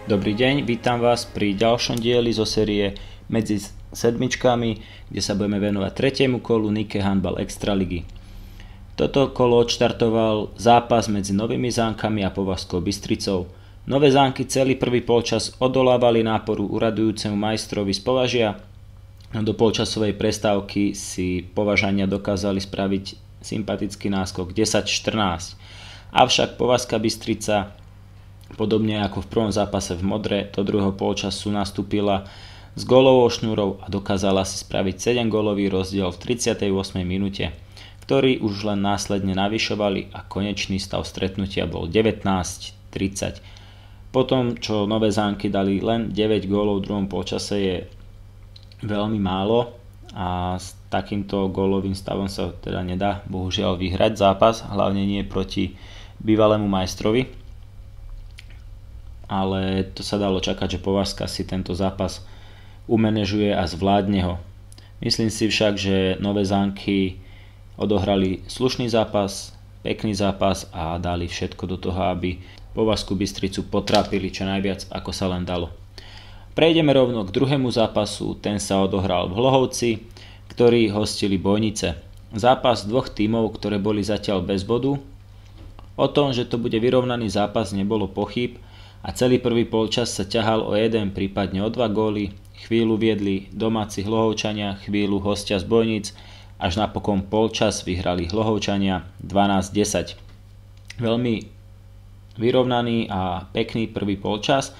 Dobrý deň, vítam vás pri ďalšom dieli zo série Medzi sedmičkami, kde sa budeme venovať tretiemu kolu Nike Handball Extraligy. Toto kolo odštartoval zápas medzi Novými Zámkami a Považskou Bystricou. Nové Zámky celý prvý polčas odolávali náporu uradujúcemu majstrovi z Považia. Do polčasovej prestávky si Považania dokázali spraviť sympatický náskok 10-14. Avšak Považská Bystrica, podobne ako v prvom zápase v modre, do druhého polčasu nastúpila s gólovou šnúrou a dokázala si spraviť 7-gólový rozdiel v 38. minúte, ktorý už len následne navyšovali a konečný stav stretnutia bol 19-30. Potom, čo Nové Zámky dali len 9 gólov v druhom polčase, je veľmi málo a s takýmto gólovým stavom sa teda nedá bohužiaľ vyhrať zápas, hlavne nie proti bývalému majstrovi. Ale to sa dalo čakať, že Považská si tento zápas umanéžuje a zvládne ho. Myslím si však, že Nové Zámky odohrali slušný zápas, pekný zápas a dali všetko do toho, aby Považskú Bystricu potrápili čo najviac, ako sa len dalo. Prejdeme rovno k druhému zápasu, ten sa odohral v Hlohovci, ktorí hostili Bojnice. Zápas dvoch tímov, ktoré boli zatiaľ bez bodu. O tom, že to bude vyrovnaný zápas, nebolo pochýb a celý prvý polčas sa ťahal o jeden, prípadne o 2 góly. Chvíľu viedli domáci Hlohovčania, chvíľu hostia z Bojnic, až napokon polčas vyhrali Hlohovčania 12-10. Veľmi vyrovnaný a pekný prvý polčas.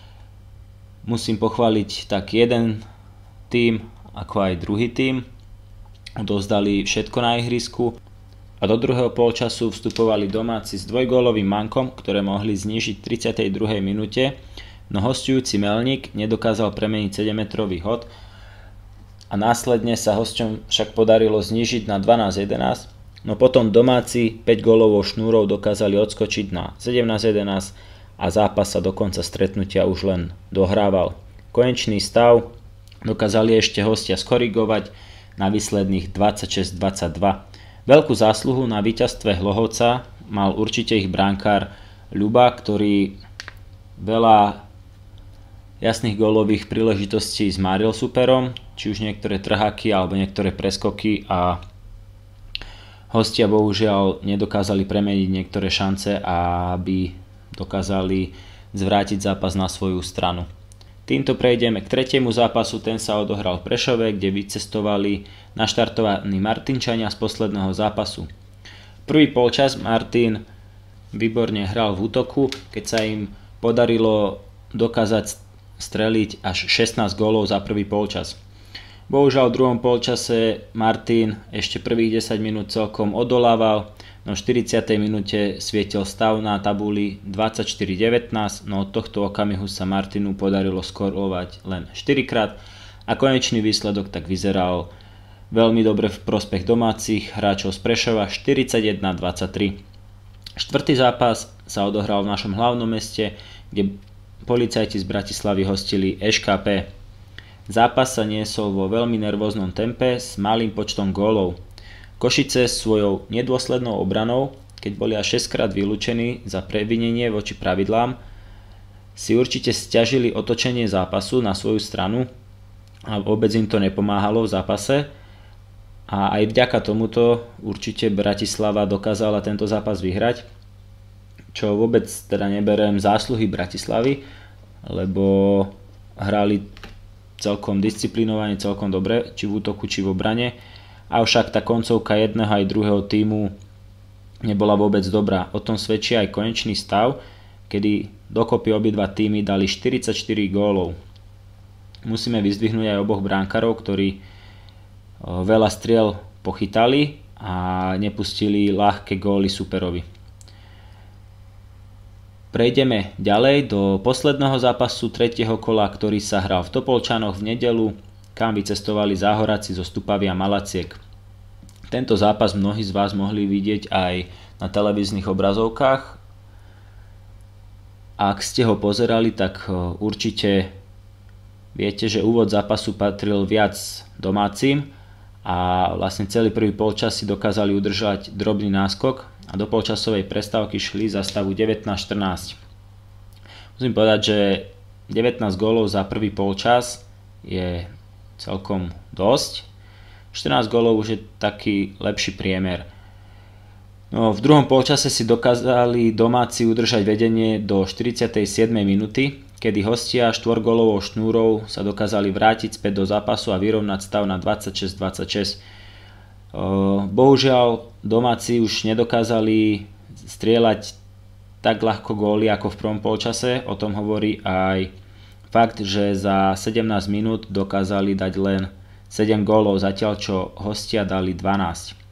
Musím pochváliť tak jeden tím, ako aj druhý tím. Odovzdali všetko na ihrisku a do druhého polčasu vstupovali domáci s dvojgólovým mankom, ktoré mohli znížiť v 32. minúte, no hostujúci Melník nedokázal premeniť 7-metrový hod a následne sa hosťom však podarilo znížiť na 12-11, no potom domáci 5 gólovou šnúrou dokázali odskočiť na 17-11 a zápas sa do konca stretnutia už len dohrával. Konečný stav dokázali ešte hostia skorigovať na výsledných 26-22. Veľkú zásluhu na víťazstve Hlohovca mal určite ich brankár Ľuba, ktorý veľa jasných gólových príležitostí zmáril superom, či už niektoré trhaky alebo niektoré preskoky, a hostia bohužiaľ nedokázali premeniť niektoré šance, aby dokázali zvrátiť zápas na svoju stranu. Týmto prejdeme k tretiemu zápasu, ten sa odohral v Prešove, kde vycestovali naštartovaní Martinčania z posledného zápasu. Prvý polčas Martin výborne hral v útoku, keď sa im podarilo dokázať streliť až 16 gólov za prvý polčas. Bohužiaľ v druhom polčase Martin ešte prvých 10 minút celkom odolával, no v 40. minúte svietil stav na tabuli 24-19, no od tohto okamihu sa Martinu podarilo skorovať len 4 krát a konečný výsledok tak vyzeral veľmi dobre v prospech domácich hráčov z Prešova 41-23. Štvrtý zápas sa odohral v našom hlavnom meste, kde policajti z Bratislavy hostili ŠKP. Zápas sa niesol vo veľmi nervóznom tempe s malým počtom gólov. Košice svojou nedôslednou obranou, keď boli až 6 krát vylúčení za previnenie voči pravidlám, si určite sťažili otočenie zápasu na svoju stranu a vôbec im to nepomáhalo v zápase. A aj vďaka tomuto určite Bratislava dokázala tento zápas vyhrať, čo vôbec teda neberiem zásluhy Bratislavy, lebo hrali celkom disciplinovane, celkom dobre, či v útoku, či v obrane. Avšak tá koncovka jedného aj druhého tímu nebola vôbec dobrá. O tom svedčí aj konečný stav, kedy dokopy obidva tímy dali 44 gólov. Musíme vyzdvihnúť aj oboch brankárov, ktorí veľa striel pochytali a nepustili ľahké góly superovi. Prejdeme ďalej do posledného zápasu tretieho kola, ktorý sa hral v Topolčanoch v nedeľu, kam vycestovali Záhoráci zo Stupavy a Malaciek. Tento zápas mnohí z vás mohli vidieť aj na televíznych obrazovkách. Ak ste ho pozerali, tak určite viete, že úvod zápasu patril viac domácim a vlastne celý prvý polčas si dokázali udržať drobný náskok a do polčasovej prestávky šli za stavu 19-14. Musím povedať, že 19 gólov za prvý polčas je celkom dosť. 14 gólov už je taký lepší priemer. No, v druhom polčase si dokázali domáci udržať vedenie do 47. minúty, kedy hostia 4-gólovou šnúrou sa dokázali vrátiť späť do zápasu a vyrovnať stav na 26-26. Bohužiaľ domáci už nedokázali strieľať tak ľahko góly ako v prvom polčase, o tom hovorí aj fakt, že za 17 minút dokázali dať len 7 gólov, zatiaľ čo hostia dali 12.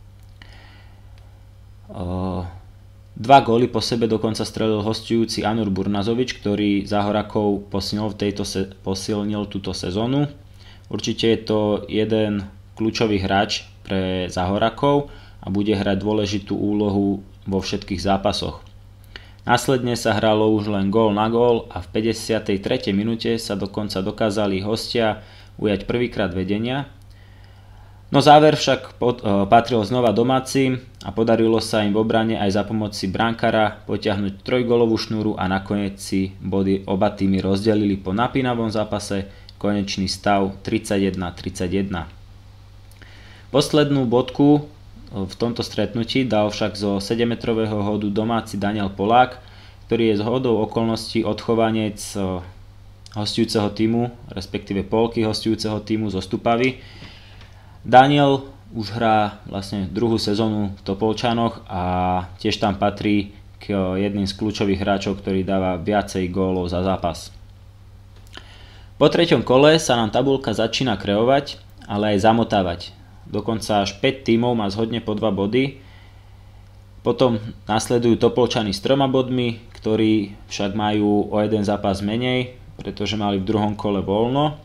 2 góly po sebe dokonca strelil hostujúci Anur Burnazovič, ktorý Záhorakov posilnil túto sezónu. Určite je to jeden kľúčový hráč pre Záhorakov a bude hrať dôležitú úlohu vo všetkých zápasoch. Následne sa hralo už len gól na gól a v 53. minúte sa dokonca dokázali hostia ujať prvýkrát vedenia. No záver však patril znova domácim a podarilo sa im v obrane aj za pomoci brankára potiahnuť 3-gólovú šnúru a nakoniec si body oba týmy rozdelili po napínavom zápase, konečný stav 31-31. Poslednú bodku v tomto stretnutí dal však zo 7-metrového hodu domáci Daniel Polák, ktorý je zhodou okolností odchovanec hostujúceho týmu, respektíve polky hostujúceho týmu zo Stupavy. Daniel už hrá vlastne druhú sezónu v Topolčanoch a tiež tam patrí k jedným z kľúčových hráčov, ktorý dáva viacej gólov za zápas. Po treťom kole sa nám tabuľka začína kreovať, ale aj zamotávať. Dokonca až 5 tímov má zhodne po 2 body. Potom nasledujú Topolčany s 3 bodmi, ktorí však majú o jeden zápas menej, pretože mali v druhom kole voľno.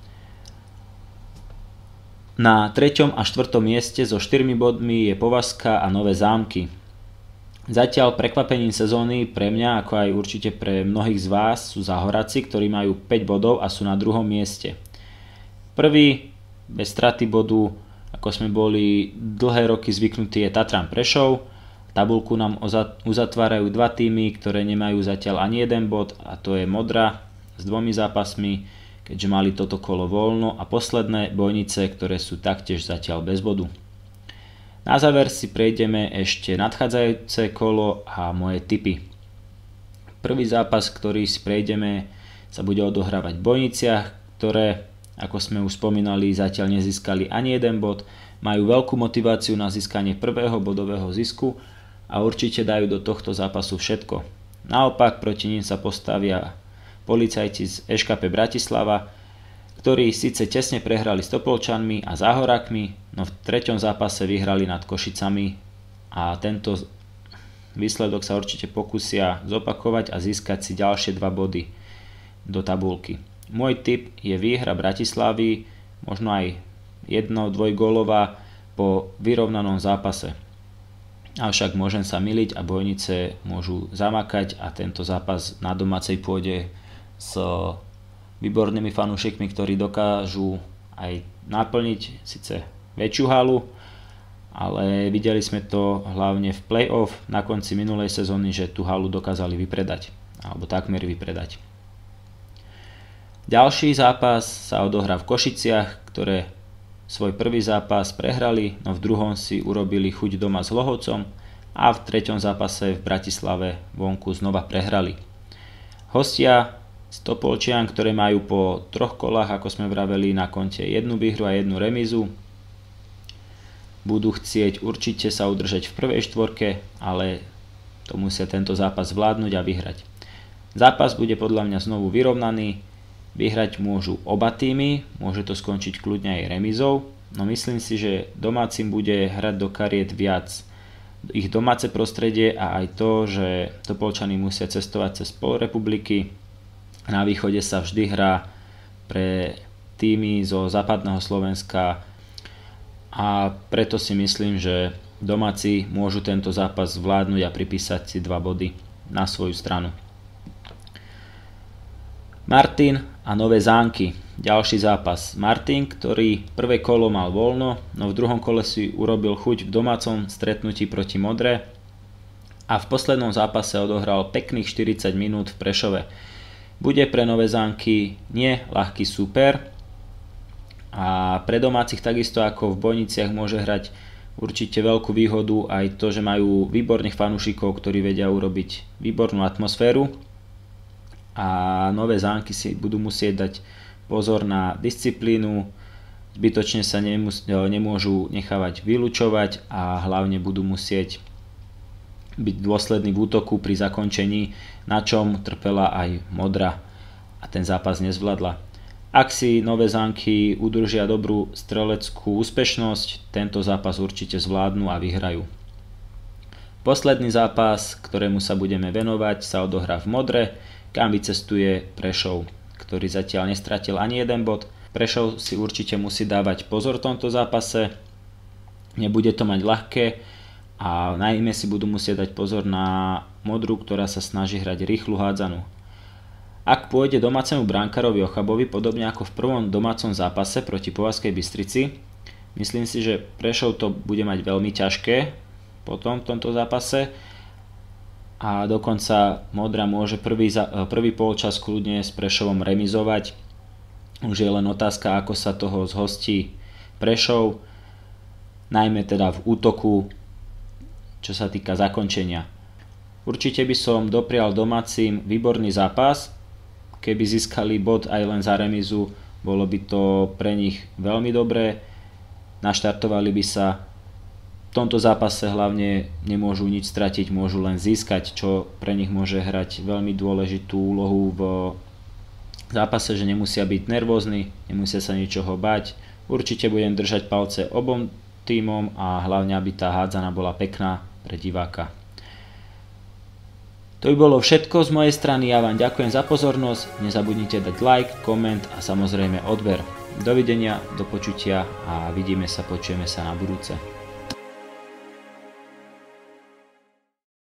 Na 3. a 4. mieste so 4 bodmi je Považská a Nové Zámky. Zatiaľ prekvapením sezóny pre mňa, ako aj určite pre mnohých z vás, sú Záhoraci, ktorí majú 5 bodov a sú na 2. mieste. Prvý bez straty bodu, ako sme boli dlhé roky zvyknutí, je Tatran Prešov. Tabuľku nám uzatvárajú 2 týmy, ktoré nemajú zatiaľ ani jeden bod, a to je Modra s 2 zápasmi, keďže mali toto kolo voľno, a posledné Bojnice, ktoré sú taktiež zatiaľ bez bodu. Na záver si prejdeme ešte nadchádzajúce kolo a moje tipy. Prvý zápas, ktorý si prejdeme, sa bude odohrávať v Bojniciach, ktoré, ako sme už spomínali, zatiaľ nezískali ani jeden bod, majú veľkú motiváciu na získanie prvého bodového zisku a určite dajú do tohto zápasu všetko. Naopak proti ním sa postavia policajti z EŠKP Bratislava, ktorí síce tesne prehrali s Topolčanmi a Záhorakmi, no v 3. zápase vyhrali nad Košicami a tento výsledok sa určite pokúsia zopakovať a získať si ďalšie 2 body do tabuľky. Môj tip je výhra Bratislavy, možno aj 1-2 gólová po vyrovnanom zápase. Avšak môžem sa myliť a Bojnice môžu zamakať a tento zápas na domácej pôde s výbornými fanúšikmi, ktorí dokážu aj naplniť síce väčšiu halu, ale videli sme to hlavne v play-off na konci minulej sezóny, že tú halu dokázali vypredať, alebo takmer vypredať. Ďalší zápas sa odohrá v Košiciach, ktoré svoj prvý zápas prehrali, no v druhom si urobili chuť doma s Hlohovcom a v 3. zápase v Bratislave vonku znova prehrali. Hostia z Topolčian, ktoré majú po 3 kolách, ako sme vraveli, na konte 1 výhru a 1 remízu, budú chcieť určite sa udržať v prvej štvorke, ale to musia tento zápas zvládnuť a vyhrať. Zápas bude podľa mňa znovu vyrovnaný, vyhrať môžu oba týmy, môže to skončiť kľudne aj remízou, no myslím si, že domácim bude hrať do kariet viac ich domáce prostredie a aj to, že Topolčany musia cestovať cez polrepubliky. Na východe sa vždy hrá pre týmy zo západného Slovenska a preto si myslím, že domáci môžu tento zápas zvládnuť a pripísať si 2 body na svoju stranu. Martin a Nové Zámky. Ďalší zápas. Martin, ktorý prvé kolo mal voľno, no v druhom kole si urobil chuť v domácom stretnutí proti Modre a v poslednom zápase odohral pekných 40 minút v Prešove. Bude pre Nové Zámky nie ľahký súper a pre domácich takisto ako v Bojniciach môže hrať určite veľkú výhodu aj to, že majú výborných fanúšikov, ktorí vedia urobiť výbornú atmosféru a Nové Zámky si budú musieť dať pozor na disciplínu, zbytočne sa nemôžu nechávať vylúčovať a hlavne budú musieť byť dôsledný v útoku pri zakončení, na čom trpela aj Modra a ten zápas nezvládla. Ak si Nové Zámky udržia dobrú streleckú úspešnosť, tento zápas určite zvládnu a vyhrajú. Posledný zápas, ktorému sa budeme venovať, sa odohrá v Modre, kam vycestuje Prešov, ktorý zatiaľ nestratil ani jeden bod. Prešov si určite musí dávať pozor v tomto zápase, nebude to mať ľahké a najmä si budú musieť dať pozor na Modru, ktorá sa snaží hrať rýchlu hádzanú. Ak pôjde domácemu brankárovi Ochabovi podobne ako v prvom domácom zápase proti Považskej Bystrici, myslím si, že Prešov to bude mať veľmi ťažké potom v tomto zápase a dokonca Modra môže prvý polčas kľudne s Prešovom remizovať. Už je len otázka, ako sa toho zhostí Prešov, najmä teda v útoku, čo sa týka zakončenia. Určite by som doprial domácim výborný zápas. Keby získali bod aj len za remizu, bolo by to pre nich veľmi dobré. Naštartovali by sa. V tomto zápase hlavne nemôžu nič stratiť, môžu len získať, čo pre nich môže hrať veľmi dôležitú úlohu v zápase, že nemusia byť nervózni, nemusia sa ničoho bať. Určite budem držať palce obom tímom a hlavne, aby tá hádzana bola pekná pre diváka. To by bolo všetko z mojej strany, ja vám ďakujem za pozornosť, nezabudnite dať like, koment a samozrejme odber. Dovidenia, do počutia a vidíme sa, počujeme sa na budúce.